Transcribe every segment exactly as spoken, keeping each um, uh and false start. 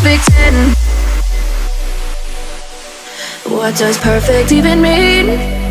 perfect ten. What does perfect even mean?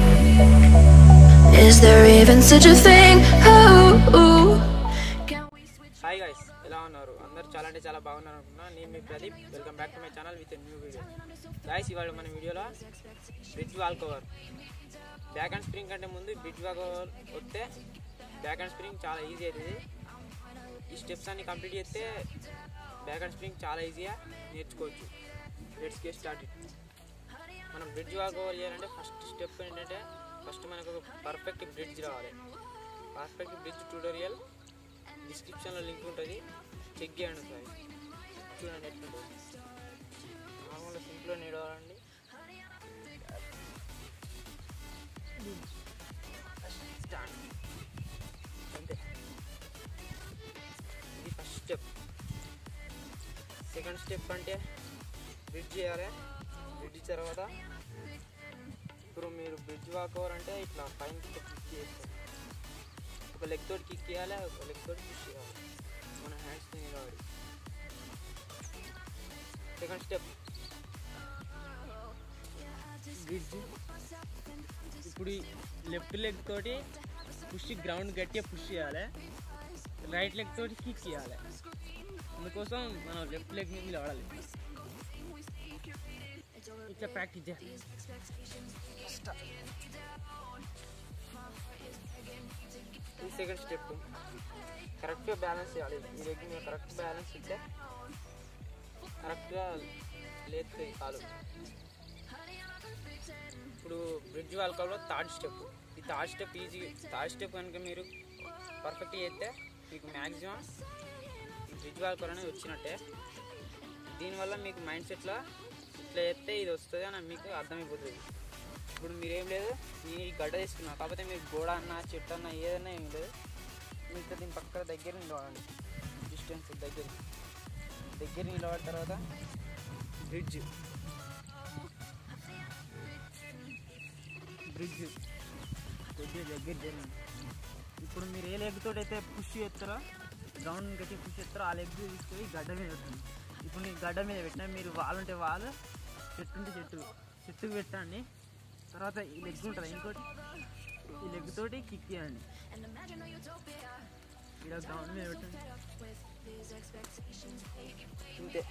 Is there even such a thing? Oh, can we switch? Hi guys, ఎలా ఉన్నారు? అందరూ చాలా అంటే చాలా బాగున్నారు అనుకుంటున్నా. నేను మీ Pradeep. Welcome back to my channel with new video. Guys, ఇవాళ మన వీడియోలో bridge wall cover, back and spring కంటే ముందు బ్రిడ్జ్ వాల్ కవర్ వస్తే బ్యాక్ అండ్ స్ప్రింగ్ చాలా ఈజీ అవుతుంది. ఈ స్టెప్స్ అన్ని కంప్లీట్ చేస్తే బ్యాక్ అండ్ స్ప్రింగ్ చాలా ఈజీగా నేర్చుకోవచ్చు. Let's get started. మనం బ్రిడ్జ్ వాల్ కవర్ చేయాలంటే ఫస్ట్ స్టెప్ ఏంటంటే, ఫస్ట్ మనకు ఒక పర్ఫెక్ట్ బ్రిడ్జ్ రావాలి. పర్ఫెక్ట్ బ్రిడ్జ్ ట్యూటోరియల్ డిస్క్రిప్షన్లో లింక్ ఉంటుంది, చెక్ చేయండి సార్. చూడండి ఎట్లుంటుంది. నార్మల్గా సింపుల్గా నేర్వాలండి. అంతే, ఇది ఫస్ట్ స్టెప్. సెకండ్ స్టెప్ అంటే బ్రిడ్జ్ చేయాలి. బ్రిడ్జ్ తర్వాత ఇప్పుడు మీరు బ్రిడ్జ్ వాక్ ఓవర్ అంటే ఇట్లా పైన క్లిక్ చేస్తారు. ఒక లెగ్ తోటి కిక్ చేయాలి, ఒక లెగ్ తోటి పుష్ చేయాలి. మన హ్యాండ్స్ నిలబడి. Second step bridge. ఇప్పుడు లెఫ్ట్ లెగ్ తోటి పుష్, గ్రౌండ్ గట్టిగా పుష్ చేయాలి. రైట్ లెగ్ తోటి కిక్ చేయాలి. అందుకోసం మనం లెఫ్ట్ లెగ్ మీద నిలబడాలి. ఇట్లా ప్రాక్టీస్ చేయాలి. ఈ సెకండ్ స్టెప్ కరెక్ట్గా బ్యాలెన్స్ చేయాలి. ఈ లెగ్ మీద కరెక్ట్ బ్యాలెన్స్ ఇస్తే కరెక్ట్గా లేస్తుంది కాలు. ఇప్పుడు బ్రిడ్జ్ వాల్ కవర్లో థర్డ్ స్టెప్. ఈ third step easy. Third step కనుక మీరు పర్ఫెక్ట్ చేస్తే మీకు మ్యాక్సిమం ఈ బ్రిడ్జ్ వాల్ కవర్ అనేది వచ్చినట్టే. దీనివల్ల మీకు మైండ్ సెట్లో ఇట్లా చేస్తే ఇది వస్తుంది అని మీకు అర్థమైపోతుంది. ఇప్పుడు మీరేం లేదు, నేను ఈ గడ్డ తీసుకున్నా, కాకపోతే మీరు గోడ అన్న చెట్టు అన్న ఏదన్నా ఏం లేదు, మీకు దీని పక్కన దగ్గర నిలబడండి. డిస్టెన్స్ దగ్గర దగ్గర నిలబడిన తర్వాత బ్రిడ్జ్ బ్రిడ్జ్ కొద్దిగా దగ్గర జరిగింది. ఇప్పుడు మీరు ఏ లెగ్ తోటి అయితే పుష్ చేస్తారో, గ్రౌండ్ కట్టి పుష్ చేస్తారో, ఆ లెగ్ తీసుకొని గడ్డ మీద పెట్టండి. ఇప్పుడు నీకు గడ్డ మీద పెట్టినా, మీరు వాల్ ఉంటే వాల్, చెట్టు ఉంటే చెట్టు చెట్టుకు పెట్టండి. తర్వాత ఈ లెగ్ ఉంటుంది, ఇంకోటి ఈ లెగ్ తోటి కిక్ చేయండి. ఇలా గ్రౌండ్ మీద పెట్టండి. ఇంతే.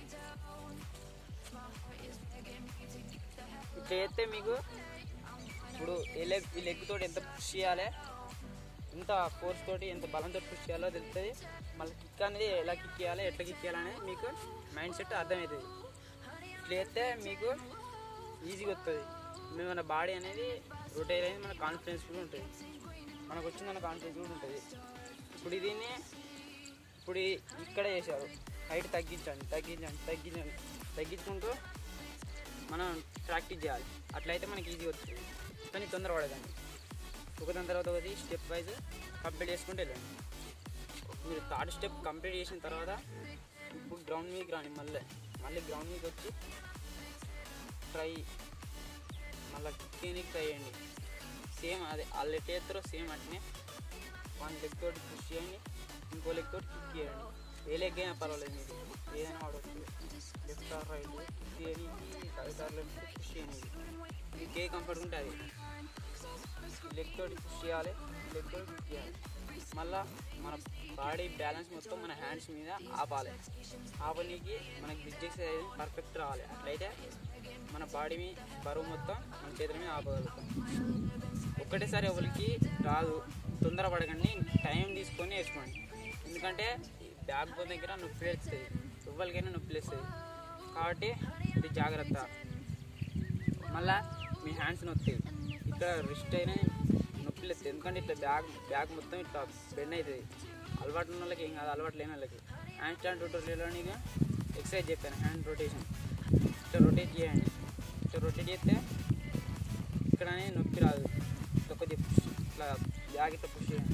ఇట్లా చేస్తే మీకు ఇప్పుడు ఈ లెగ్ ఈ లెగ్ తోటి ఎంత పుష్ చేయాలి, ఎంత ఫోర్స్ తోటి ఎంత బలంతో పుష్ చేయాలో తెలుస్తుంది. మళ్ళీ కిక్ అనేది ఎలా కిక్ చేయాలి, ఎట్లా కిక్ చేయాలనేది మీకు మైండ్ సెట్ అర్థమవుతుంది. ఇట్లా చేస్తే మీకు ఈజీగా వస్తుంది. మన బాడీ అనేది రొటేట్ అనేది మన కాన్ఫిడెన్స్ కూడా ఉంటుంది, మనకు వచ్చిందన్న కాన్ఫిడెన్స్ కూడా ఉంటుంది. ఇప్పుడు దీన్ని ఇప్పుడు ఇక్కడ చేశారు, హైట్ తగ్గించండి తగ్గించండి తగ్గించండి తగ్గించుకుంటూ మనం ప్రాక్టీస్ చేయాలి. అట్లయితే మనకి ఈజీగా వస్తుంది. కానీ తొందరపడదండి. ఒకదాని తర్వాత ఒకటి స్టెప్ వైజ్ కంప్లీట్ చేసుకుంటే వెళ్ళండి. మీరు థర్డ్ స్టెప్ కంప్లీట్ చేసిన తర్వాత ఇప్పుడు గ్రౌండ్ మీదకి రాండి. మళ్ళీ మళ్ళీ గ్రౌండ్ మీదకి వచ్చి ట్రై మళ్ళీ కిక్కేనికి ట్రై చేయండి. సేమ్ అదే వాళ్ళు ఎట్ చేస్తారో సేమ్ అట్నే వన్ లెగ్ తోటి పుష్ చేయండి, ఇంకో లెగ్ తోటి కిక్ చేయండి. ఏ లెగ్ అయినా పర్వాలేదు, మీరు ఏదైనా వాడవచ్చు. లెఫ్ట్ ఆర్ రైట్ కిక్ చేయడానికి రైట్ ఆర్ లెఫ్ట్ పుష్ చేయండి. మీకు ఏ కంఫర్ట్ ఉంటే అది. లెగ్ తోటి పుష్ చేయాలి, లెగ్ తోటి కిక్ చేయాలి. మళ్ళీ మన బాడీ బ్యాలెన్స్ మొత్తం మన హ్యాండ్స్ మీద ఆపాలి. ఆపనీకి మనకి బ్రిడ్జ్ ఎక్సర్సైజ్ పర్ఫెక్ట్ రావాలి. అట్లయితే మన బాడీ మీద బరువు మొత్తం మన చేతుల మీద ఆపగలుగుతాం. ఒక్కటేసారి ఎవరికి రాదు, తొందరపడకండి. టైం తీసుకొని వేసుకోండి. ఎందుకంటే బ్యాక్ బోన్ దగ్గర నొప్పి వేస్తుంది, ఎవరికైనా నొప్పి వేస్తుంది. కాబట్టి ఇది జాగ్రత్త. మళ్ళీ మీ హ్యాండ్స్ నొత్తాయి, ఇక్కడ రిస్ట్ అయినా నొప్పి లేస్తుంది. ఎందుకంటే ఇట్లా బ్యాక్ బ్యాక్ మొత్తం ఇట్లా బెండ్ అవుతుంది. అలవాటు ఉన్న వాళ్ళకి ఏం కాదు, అలవాటు లేని వాళ్ళకి. హ్యాండ్ స్టాండ్ ట్యూటోరియల్లోనిగా ఎక్సర్సైజ్ చెప్పాను, హ్యాండ్ రొటేషన్. ఇట్లా రొటేట్ చేయండి. ఇట్లా రొటేట్ చేస్తే ఇక్కడ అనేది నొప్పి రాదు. ఇట్లా కొద్దిగా పుష్, ఇట్లా బ్యాగ్ ఇట్లా పుష్ చేయండి.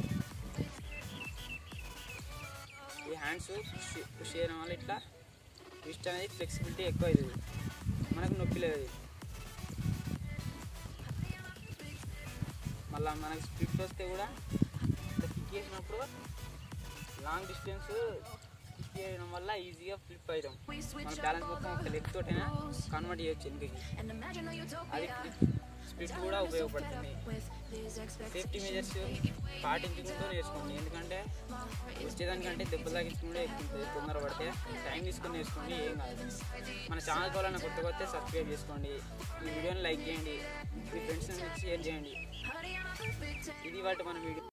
ఈ హ్యాండ్స్ పుష్ పుష్ చేయడం వల్ల ఇట్లా రిస్ట్ అనేది ఫ్లెక్సిబిలిటీ ఎక్కువ అవుతుంది, మనకు నొప్పి లేదు. మళ్ళీ మనకి స్ప్లిట్ వస్తే కూడా ఇట్లా కిక్ చేసినప్పుడు లాంగ్ డిస్టెన్స్ చేయడం వల్ల ఈజీగా ఫ్లిప్ అవుతాం. మన బ్యాలెన్స్ మొత్తం ఒక లెగ్ తోటైనా కన్వర్ట్ చేయొచ్చు ఎందుకు. అది స్ప్లిట్ కూడా ఉపయోగపడుతుంది. సేఫ్టీ మెజర్స్ పాటించుకుంటూ నేర్చుకోండి, ఎందుకంటే వచ్చేదానికంటే దెబ్బ తాగించుకుంటే ఎక్కువ తొందర పడితే టైం తీసుకొని నేర్చుకోండి, ఏం కాదు. మన ఛానల్ కావాలన్నా కొత్త కొత్త సబ్స్క్రైబ్ చేసుకోండి, ఈ వీడియోని లైక్ చేయండి, మీ ఫ్రెండ్స్ షేర్ చేయండి. ఇది వాటి మన వీడియో.